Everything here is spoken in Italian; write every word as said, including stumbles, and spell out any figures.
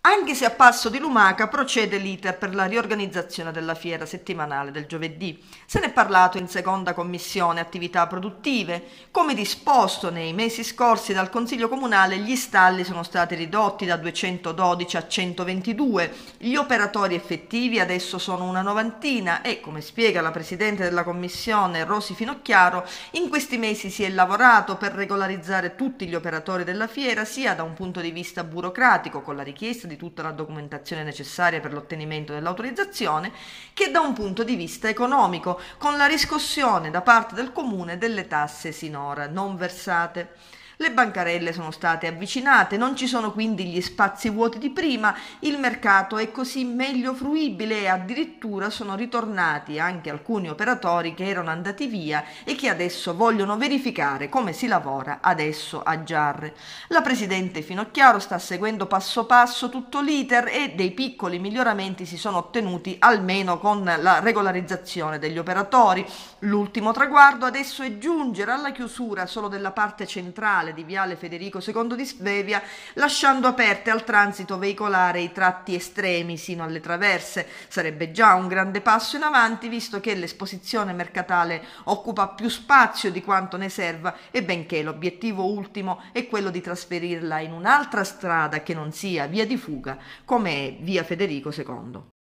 Anche se a passo di lumaca procede l'iter per la riorganizzazione della fiera settimanale del giovedì. Se ne è parlato in seconda commissione attività produttive. Come disposto nei mesi scorsi dal Consiglio Comunale, gli stalli sono stati ridotti da duecentododici a centoventidue. Gli operatori effettivi adesso sono una novantina e, come spiega la Presidente della Commissione Rosi Finocchiaro, in questi mesi si è lavorato per regolarizzare tutti gli operatori della fiera, sia da un punto di vista burocratico, con la richiesta di tutta la documentazione necessaria per l'ottenimento dell'autorizzazione, che da un punto di vista economico, con la riscossione da parte del comune delle tasse sinora non versate. Le bancarelle sono state avvicinate, non ci sono quindi gli spazi vuoti di prima, il mercato è così meglio fruibile e addirittura sono ritornati anche alcuni operatori che erano andati via e che adesso vogliono verificare come si lavora adesso a Giarre. La Presidente Finocchiaro sta seguendo passo passo tutto l'iter e dei piccoli miglioramenti si sono ottenuti almeno con la regolarizzazione degli operatori. L'ultimo traguardo adesso è giungere alla chiusura solo della parte centrale di Viale Federico secondo di Svevia, lasciando aperte al transito veicolare i tratti estremi sino alle traverse. Sarebbe già un grande passo in avanti, visto che l'esposizione mercatale occupa più spazio di quanto ne serva e benché l'obiettivo ultimo è quello di trasferirla in un'altra strada che non sia via di fuga, come è via Federico secondo.